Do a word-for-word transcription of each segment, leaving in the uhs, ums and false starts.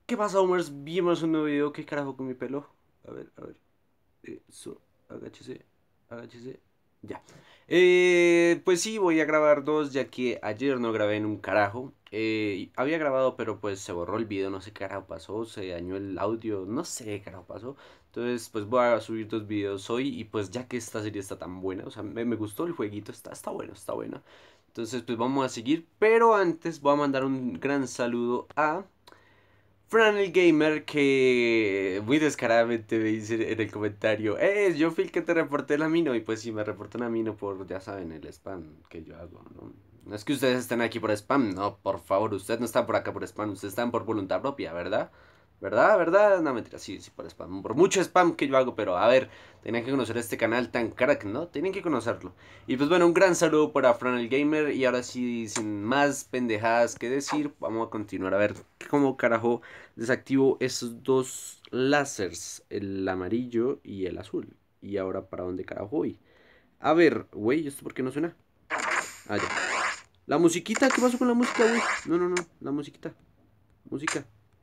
¿Qué pasa, Homers? Vimos un nuevo video. ¿Qué carajo con mi pelo? A ver, a ver. Eso. Agáchese. Agáchese. Ya. Eh, pues sí, voy a grabar dos, ya que ayer no grabé en un carajo. Eh, había grabado, pero pues se borró el video. No sé qué carajo pasó. Se dañó el audio. No sé qué carajo pasó. Entonces, pues voy a subir dos videos hoy. Y pues ya que esta serie está tan buena, o sea, me, me gustó el jueguito. Está, está bueno, está bueno. Entonces, pues vamos a seguir. Pero antes voy a mandar un gran saludo a Fran el Gamer, que muy descaradamente me dice en el comentario: Eh, yo fui el que te reporté la mino. Y pues sí, me reportó la mino por, ya saben, el spam que yo hago, ¿no? No es que ustedes estén aquí por spam, no, por favor, ustedes no están por acá por spam, ustedes están por voluntad propia, ¿verdad? ¿Verdad? ¿Verdad? No, mentira, sí, sí, por spam, por mucho spam que yo hago, pero a ver, tienen que conocer este canal tan crack, ¿no? Tienen que conocerlo. Y pues bueno, un gran saludo para Fran el Gamer. Y ahora sí, sin más pendejadas que decir, vamos a continuar a ver cómo carajo desactivo esos dos láseres, el amarillo y el azul. Y ahora, ¿para dónde carajo voy? A ver, güey, ¿esto por qué no suena? Ah, ya. La musiquita, ¿qué pasó con la música, güey? No, no, no, la musiquita. Música.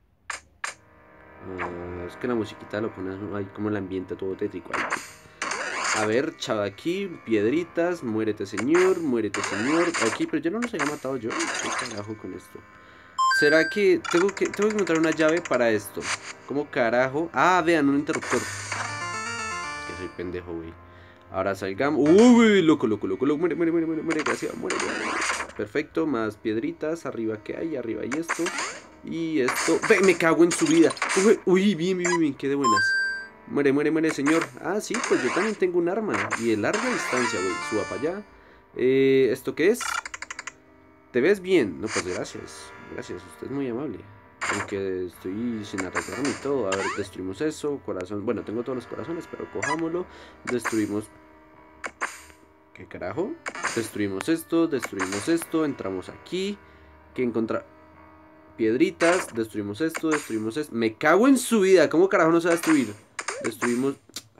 Uh, es que la musiquita lo pones ahí como el ambiente todo tétrico ahí. A ver, chava aquí, piedritas, muérete señor, muérete señor. Aquí, pero yo no los había matado yo. ¿Qué carajo con esto? ¿Será que tengo que tengo que encontrar una llave para esto? ¿Cómo carajo? Ah, vean, un interruptor. Que soy pendejo, güey. Ahora salgamos. Uy, loco, loco, loco, loco. Muere, muere, muere, muere, muere, gracias, muere, muere, muere. Perfecto, más piedritas. Arriba, ¿qué hay? Arriba hay esto. Y esto. Ve, me cago en su vida. Uy, uy, bien, bien, bien, qué de buenas. Muere, muere, muere, señor. Ah, sí, pues yo también tengo un arma. Y de larga distancia, güey. Suba para allá. Eh, ¿esto qué es? ¿Te ves bien? No, pues gracias. Gracias, usted es muy amable. Aunque estoy sin arreglarme y todo. A ver, destruimos eso. Corazón. Bueno, tengo todos los corazones, pero cojámoslo. Destruimos. ¿Qué carajo? Destruimos esto, destruimos esto. Entramos aquí. ¿Qué encontrar? Piedritas. Destruimos esto, destruimos esto. Me cago en su vida. ¿Cómo carajo no se va a destruir? Destruimos.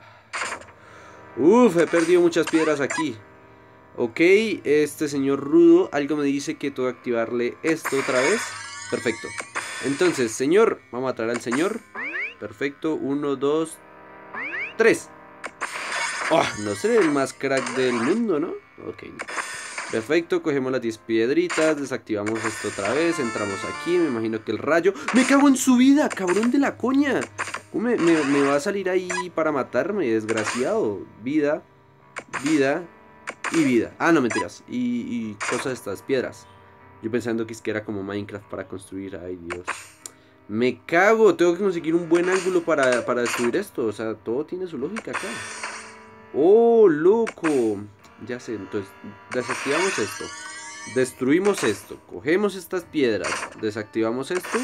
Uf, he perdido muchas piedras aquí. Ok, este señor rudo, algo me dice que tengo que activarle esto otra vez. Perfecto. Entonces, señor, vamos a traer al señor. Perfecto, uno, dos, tres. Oh, no seré el más crack del mundo, ¿no? Ok. Perfecto, cogemos las diez piedritas, desactivamos esto otra vez, entramos aquí, me imagino que el rayo... ¡Me cago en su vida, cabrón de la coña! ¿Cómo me, me, me va a salir ahí para matarme, desgraciado? Vida, vida... y vida. Ah, no, mentiras. Y, y cosas de estas, piedras. Yo pensando que es que era como Minecraft para construir. Ay, Dios. Me cago. Tengo que conseguir un buen ángulo para, para destruir esto. O sea, todo tiene su lógica acá. Oh, loco. Ya sé, entonces desactivamos esto. Destruimos esto. Cogemos estas piedras. Desactivamos esto.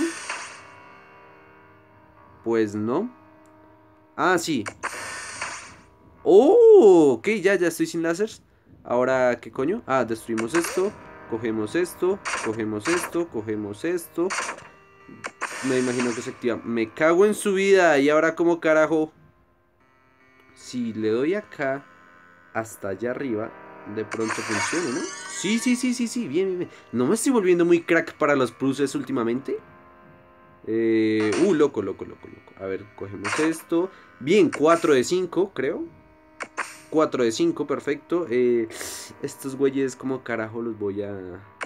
Pues no. Ah, sí. Oh, ok, ya, ya estoy sin láseres. Ahora, ¿qué coño? Ah, destruimos esto. Cogemos esto. Cogemos esto. Cogemos esto. Me imagino que se activa. Me cago en su vida. Y ahora, ¿cómo carajo? Si le doy acá hasta allá arriba, de pronto funciona, ¿no? Sí, sí, sí, sí, sí. Bien, bien, bien. ¿No me estoy volviendo muy crack para los puzzles últimamente? Eh, uh, loco, loco, loco, loco. A ver, cogemos esto. Bien, cuatro de cinco, creo. cuatro de cinco, perfecto. Eh, estos güeyes, ¿cómo carajo los voy a...?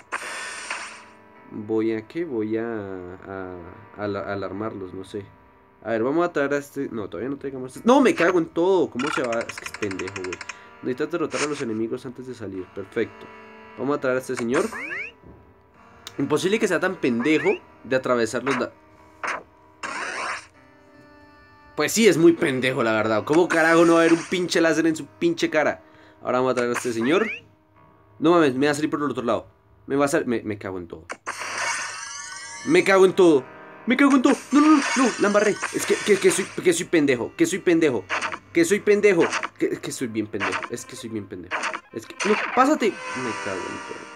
Voy a... ¿Qué? Voy a... a, a, a alarmarlos, no sé. A ver, vamos a traer a este... No, todavía no traigamos este... ¡No, me cago en todo! ¿Cómo se va? Es que es pendejo, güey. Necesitas derrotar a los enemigos antes de salir. Perfecto. Vamos a traer a este señor. Imposible que sea tan pendejo de atravesar los... Pues sí, es muy pendejo, la verdad. ¿Cómo carajo no va a haber un pinche láser en su pinche cara? Ahora vamos a traer a este señor. No mames, me va a salir por el otro lado. Me va a salir... Me, me cago en todo. Me cago en todo. Me cago en todo. No, no, no, no, la embarré. Es que, que, que, soy, que soy pendejo. Que soy pendejo. Que soy pendejo. Que, que soy bien pendejo. Es que soy bien pendejo. Es que... No, pásate. Me cago en todo.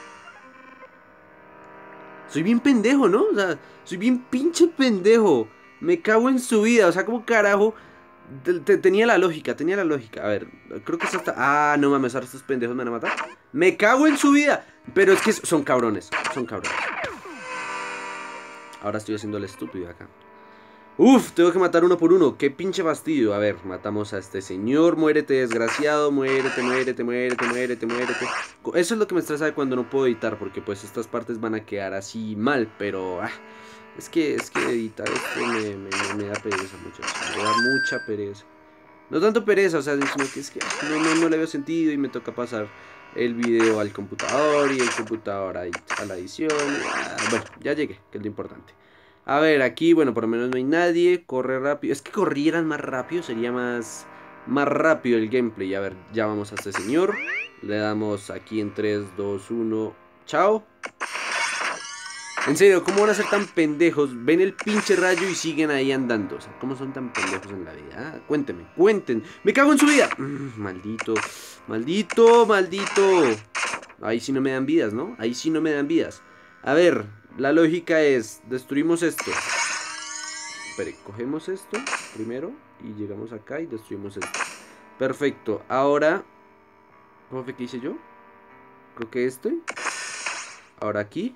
Soy bien pendejo, ¿no? O sea, soy bien pinche pendejo. Me cago en su vida. O sea, como carajo... Te, te, tenía la lógica, tenía la lógica. A ver, creo que es hasta... Ah, no mames, ahora estos pendejos me van a matar. Me cago en su vida. Pero es que son cabrones, son cabrones. Ahora estoy haciendo el estúpido acá. Uf, tengo que matar uno por uno. Qué pinche fastidio. A ver, matamos a este señor. Muérete, desgraciado. Muérete, muérete, muérete, muérete, muérete. Eso es lo que me estresa de cuando no puedo editar. Porque pues estas partes van a quedar así mal. Pero ah, es que es que editar esto me, me, me da pereza, muchachos. Me da mucha pereza. No tanto pereza, o sea, sino que es que no, no, no le veo sentido y me toca pasar el video al computador y el computador a, a la edición. Ah, bueno, ya llegué, que es lo importante. A ver, aquí, bueno, por lo menos no hay nadie. Corre rápido. Es que corrieran más rápido, sería más, más rápido el gameplay. A ver, ya vamos a este señor. Le damos aquí en tres, dos, uno. Chao. En serio, ¿cómo van a ser tan pendejos? Ven el pinche rayo y siguen ahí andando. O sea, ¿cómo son tan pendejos en la vida? ¿Ah? Cuéntenme, cuenten. ¡Me cago en su vida! Mm, maldito, maldito, maldito. Ahí sí no me dan vidas, ¿no? Ahí sí no me dan vidas. A ver, la lógica es, destruimos esto. Espere, cogemos esto primero y llegamos acá y destruimos esto. Perfecto, ahora, ¿cómo fue que hice yo? Creo que este. Ahora aquí.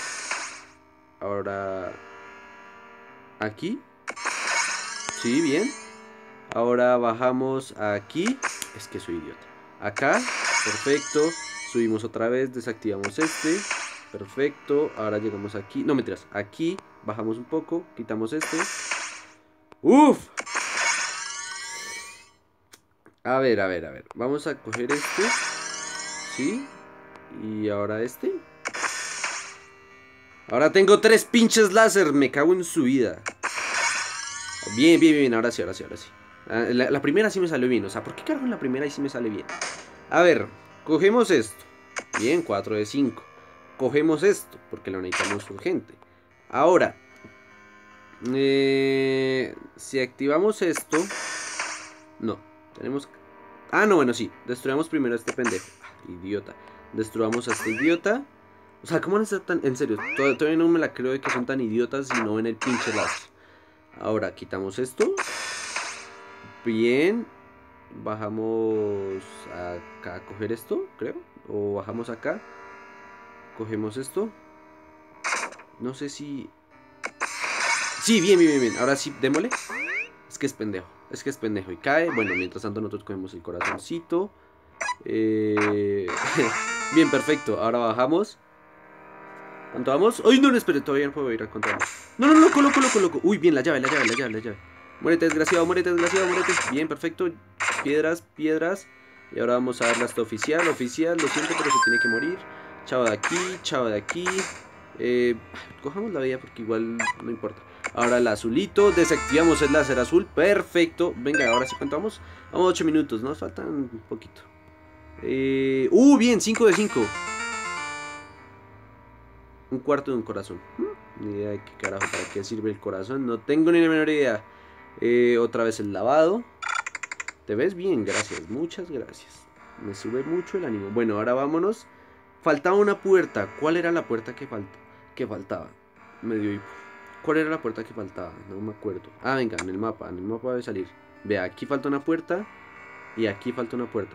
Ahora aquí. Sí, bien. Ahora bajamos aquí. Es que soy idiota. Acá, perfecto. Subimos otra vez, desactivamos este. Perfecto, ahora llegamos aquí. No, mentiras, aquí, bajamos un poco. Quitamos este. ¡Uf! A ver, a ver, a ver. Vamos a coger este. ¿Sí? Y ahora este. Ahora tengo tres pinches láser. Me cago en su vida. Bien, bien, bien. Ahora sí, ahora sí, ahora sí. La, la primera sí me salió bien. O sea, ¿por qué carajo en la primera y sí me sale bien? A ver, cogemos esto. Bien, cuatro de cinco. Cogemos esto, porque lo necesitamos urgente. Ahora, eh, si activamos esto. No, tenemos. Ah, no, bueno, sí. Destruyamos primero a este pendejo. Ah, idiota. Destruyamos a este idiota. O sea, ¿cómo van a ser tan.? En serio, todavía no me la creo de que son tan idiotas y no ven el pinche láser. Ahora, quitamos esto. Bien. Bajamos acá a coger esto, creo. O bajamos acá. Cogemos esto. No sé si. Sí, bien, bien, bien, bien. Ahora sí, démosle. Es que es pendejo. Es que es pendejo. Y cae. Bueno, mientras tanto nosotros cogemos el corazoncito. Eh... Bien, perfecto. Ahora bajamos. ¿Cuánto vamos? ¡Ay, no, no, espere! Todavía no puedo ir a contar. No, no, no, coloco, coloco, coloco. Uy, bien, la llave, la llave, la llave, la llave. Muérete, desgraciado, muérete, desgraciado, muérete. Bien, perfecto. Piedras, piedras. Y ahora vamos a darle hasta oficial, oficial. Lo siento, pero se tiene que morir. Chava de aquí, chava de aquí. Eh, cojamos la vida porque igual no importa. Ahora el azulito, desactivamos el láser azul. Perfecto, venga, ahora sí contamos. Vamos ocho minutos, nos faltan un poquito. eh, Uh, bien, cinco de cinco. Un cuarto de un corazón. Ni idea de qué carajo, para qué sirve el corazón. No tengo ni la menor idea. eh, Otra vez el lavado. Te ves bien, gracias, muchas gracias. Me sube mucho el ánimo. Bueno, ahora vámonos. Faltaba una puerta. ¿Cuál era la puerta que, falt que faltaba? Me dio hipo. ¿Cuál era la puerta que faltaba? No me acuerdo. Ah, venga, en el mapa. En el mapa debe salir. Vea, aquí falta una puerta. Y aquí falta una puerta.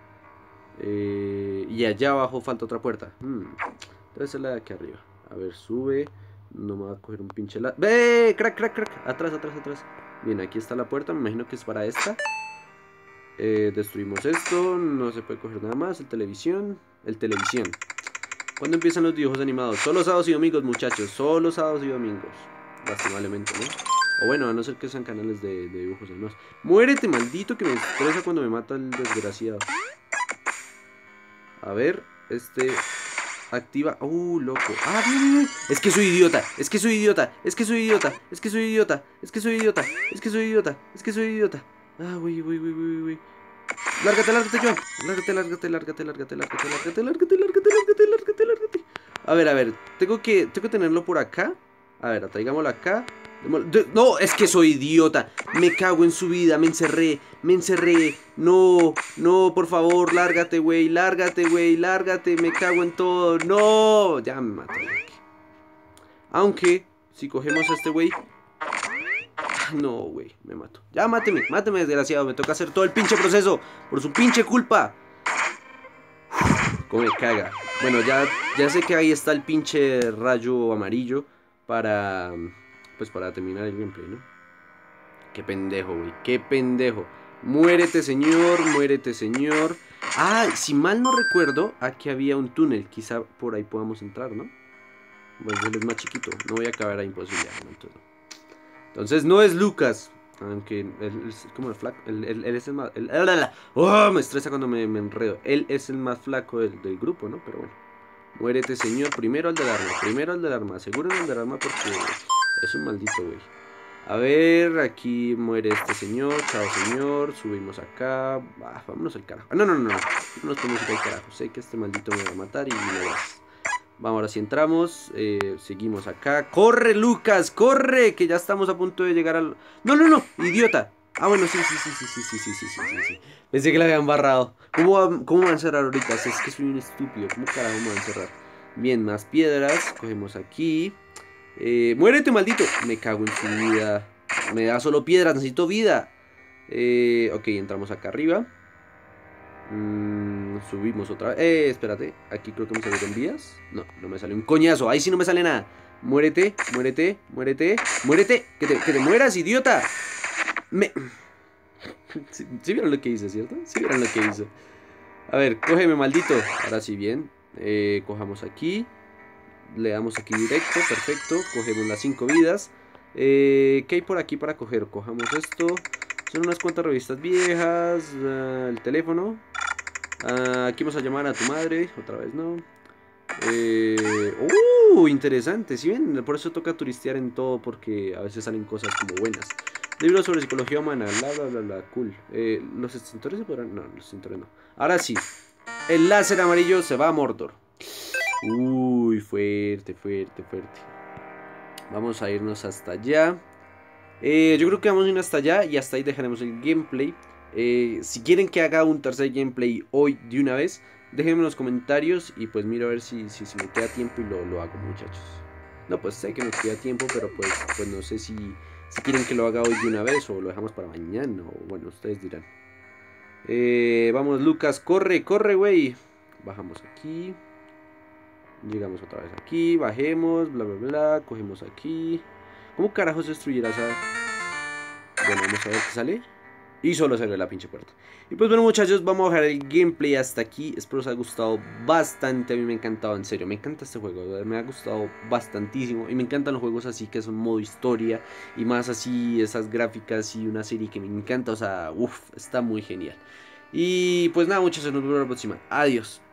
Eh, y allá abajo falta otra puerta. Hmm. Debe ser la de aquí arriba. A ver, sube. No me va a coger un pinche la... ¡Ve! ¡Crack, crack, crack! Atrás, atrás, atrás. Bien, aquí está la puerta. Me imagino que es para esta. Eh, destruimos esto. No se puede coger nada más. El televisión. El televisión. ¿Cuándo empiezan los dibujos animados? Solo sábados y domingos, muchachos. Solo sábados y domingos. Lastimablemente, ¿no? O bueno, a no ser que sean canales de, de dibujos animados. ¡Muérete, maldito! Que me estresa cuando me mata el desgraciado. A ver, este... Activa... ¡Uh, loco! ¡Ah, bien, bien! Es que soy idiota. Es que soy idiota. Es que soy idiota. Es que soy idiota. Es que soy idiota. Es que soy idiota. Es que soy idiota. Ah, güey, güey, güey, güey, güey. Lárgate, lárgate, Joan. Lárgate, lárgate, lárgate, lárgate, lárgate, lárgate, lárgate, lárgate, lárgate, lárgate, lárgate. A ver, a ver. Tengo que, tengo que tenerlo por acá. A ver, traigámoslo acá. No, es que soy idiota. Me cago en su vida, me encerré. Me encerré. No, no, por favor, lárgate, güey. Lárgate, güey, lárgate. Me cago en todo. No, ya me maté. Aunque, si cogemos a este güey. No, güey, me mato. Ya, máteme, máteme, desgraciado. Me toca hacer todo el pinche proceso por su pinche culpa. Cómo me caga. Bueno, ya, ya sé que ahí está el pinche rayo amarillo para... Pues para terminar el gameplay, ¿no? Qué pendejo, güey. Qué pendejo. Muérete, señor. Muérete, señor. Ah, si mal no recuerdo, aquí había un túnel. Quizá por ahí podamos entrar, ¿no? Bueno, él es más chiquito. No voy a acabar ahí imposible. No, entonces, no. Entonces no es Lucas. Aunque él es como el flaco. Él, él, él es el más. Él, oh, me estresa cuando me, me enredo. Él es el más flaco del, del grupo, ¿no? Pero bueno. Muérete, señor. Primero al del arma. Primero al del arma. Seguro el del arma porque es un maldito, güey. A ver, aquí muere este señor. Chao, señor. Subimos acá. Ah, vámonos al carajo. Ah, no, no, no, no. No nos ponemos acá al carajo. Sé que este maldito me va a matar y no vas. Vamos, ahora sí entramos. Eh, seguimos acá. ¡Corre, Lucas! ¡Corre! Que ya estamos a punto de llegar al. ¡No, no, no! ¡Idiota! Ah, bueno, sí, sí, sí, sí, sí, sí, sí, sí, sí, sí, sí. Pensé que la habían barrado. ¿Cómo va, cómo va a encerrar ahorita? Es que soy un estúpido. ¿Cómo carajo me va a encerrar? Bien, más piedras. Cogemos aquí. Eh, ¡Muérete, maldito! Me cago en su vida. Me da solo piedras, necesito vida. Eh, ok, entramos acá arriba. Mm, subimos otra vez. Eh, espérate. Aquí creo que me salieron vías. No, no me sale un coñazo. Ahí sí no me sale nada. Muérete, muérete, muérete, muérete. Que te, que te mueras, idiota. Me... ¿Sí, sí vieron lo que hice, cierto? Sí vieron lo que hice. A ver, cógeme, maldito. Ahora sí, bien. Eh, cojamos aquí. Le damos aquí directo, perfecto. Cogemos las cinco vidas. Eh, ¿Qué hay por aquí para coger? Cojamos esto. Son unas cuantas revistas viejas. Uh, el teléfono. Uh, aquí vamos a llamar a tu madre. Otra vez no. Eh, uh, interesante. ¿Sí ven? Por eso toca turistear en todo. Porque a veces salen cosas como buenas. Libros sobre psicología humana. Bla, bla, bla, bla. Cool. Eh, ¿Los extintores se podrán? No, los extintores no. Ahora sí. El láser amarillo se va a Mordor. Uy, fuerte, fuerte, fuerte. Vamos a irnos hasta allá. eh, Yo creo que vamos a ir hasta allá y hasta ahí dejaremos el gameplay. eh, Si quieren que haga un tercer gameplay hoy de una vez, déjenme en los comentarios y pues miro a ver si, si, si me queda tiempo y lo, lo hago, muchachos. No, pues sé que me queda tiempo, pero pues, pues no sé si, si quieren que lo haga hoy de una vez o lo dejamos para mañana, o bueno, ustedes dirán. eh, Vamos, Lucas, corre, corre, güey. Bajamos aquí. Llegamos otra vez aquí, bajemos, bla bla bla, cogemos aquí. ¿Cómo carajos destruyera esa? Bueno, vamos a ver qué sale. Y solo sale la pinche puerta. Y pues bueno, muchachos, vamos a dejar el gameplay hasta aquí. Espero os haya gustado bastante. A mí me ha encantado, en serio, me encanta este juego. Me ha gustado bastantísimo. Y me encantan los juegos así que son modo historia. Y más así, esas gráficas y una serie que me encanta. O sea, uff, está muy genial. Y pues nada, muchachos, nos vemos la próxima. Adiós.